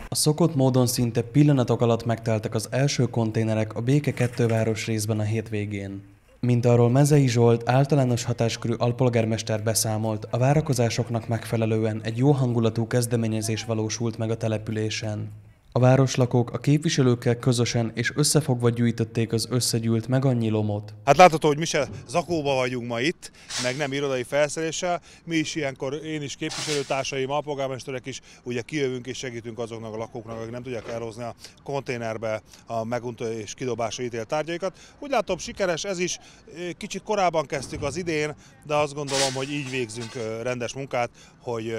A szokott módon szinte pillanatok alatt megteltek az első konténerek a Béke 2 városrészben a hétvégén. Mint arról Mezei Zsolt általános hatáskörű alpolgármester beszámolt, a várakozásoknak megfelelően egy jó hangulatú kezdeményezés valósult meg a településen. A városlakók a képviselőkkel közösen és összefogva gyűjtötték az összegyűlt meg annyi lomot. Hát látható, hogy mi se zakóba vagyunk ma itt, meg nem irodai felszereléssel. Mi is ilyenkor, én is, képviselőtársaim, alpolgármesterek is ugye kijövünk és segítünk azoknak a lakóknak, akik nem tudják elhozni a konténerbe a meguntó és kidobásra ítélt tárgyaikat. Úgy látom, sikeres ez is. Kicsit korábban kezdtük az idén, de azt gondolom, hogy így végzünk rendes munkát, hogy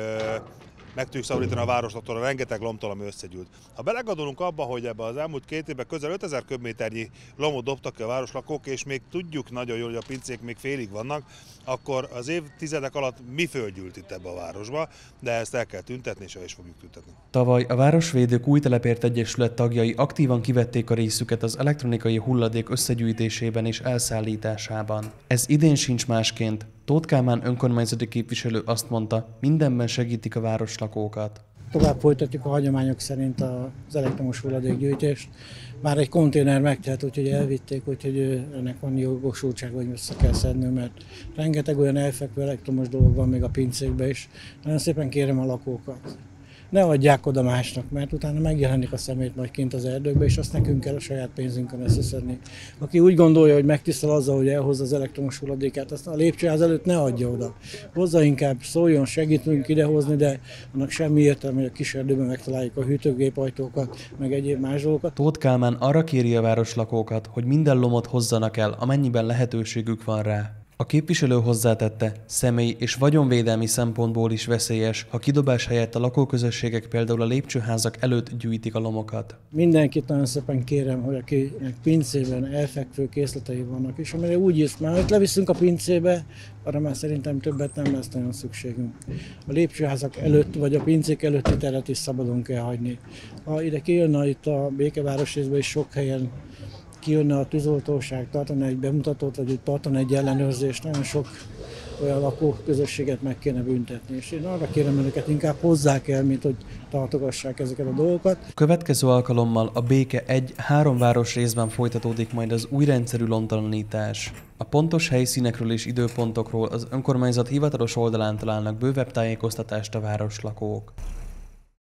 meg tudjuk szabadítani a városlaktól a rengeteg lomtól, ami összegyűlt. Ha belegondolunk abba, hogy ebbe az elmúlt 2 évben közel 5000 köbméternyi lomot dobtak ki a városlakók, és még tudjuk nagyon jól, hogy a pincék még félig vannak, akkor az évtizedek alatt mi földgyűlt itt ebbe a városba, de ezt el kell tüntetni, és el is fogjuk tüntetni. Tavaly a Városvédők Újtelepért Egyesület tagjai aktívan kivették a részüket az elektronikai hulladék összegyűjtésében és elszállításában. Ez idén sincs másként. Tóth Kálmán önkormányzati képviselő azt mondta, mindenben segítik a városlakókat. Tovább folytatjuk a hagyományok szerint az elektromos hulladékgyűjtést. Már egy konténer megtelt, úgyhogy elvitték, úgyhogy ennek van jogosultsága, hogy össze kell szednünk, mert rengeteg olyan elfekvő elektromos dolog van még a pincékben is. Nagyon szépen kérem a lakókat, ne adják oda másnak, mert utána megjelenik a szemét majd kint az erdőkbe, és azt nekünk kell a saját pénzünkön összeszedni. Aki úgy gondolja, hogy megtisztel azzal, hogy elhozza az elektromos hulladékát, azt a lépcsőház előtt ne adja oda. Hozzá inkább szóljon, segítünk idehozni, de annak semmi értelme, hogy a kis erdőben megtaláljuk a hűtőgépajtókat, meg egyéb más dolgokat. Tóth Kálmán arra kéri a városlakókat, hogy minden lomot hozzanak el, amennyiben lehetőségük van rá. A képviselő hozzátette, személy- és vagyonvédelmi szempontból is veszélyes, ha kidobás helyett a lakóközösségek például a lépcsőházak előtt gyűjtik a lomokat. Mindenkit nagyon szépen kérem, hogy akinek pincében elfekvő készletei vannak, és amire úgy jössz már, hogy leviszünk a pincébe, arra már szerintem többet nem lesz nagyon szükségünk. A lépcsőházak előtt, vagy a pincék előtti teret is szabadon kell hagyni. Ha ide kijönne itt a Békevárosrészben is sok helyen, kijönne a tűzoltóság, tartana egy bemutatót, vagy tartana egy ellenőrzést, nagyon sok olyan lakóközösséget meg kéne büntetni. És én arra kérem önöket, inkább hozzák el, mint hogy tartogassák ezeket a dolgokat. A következő alkalommal a Béke 1-3 városrészben folytatódik majd az új rendszerű lomtalanítás. A pontos helyszínekről és időpontokról az önkormányzat hivatalos oldalán találnak bővebb tájékoztatást a városlakók.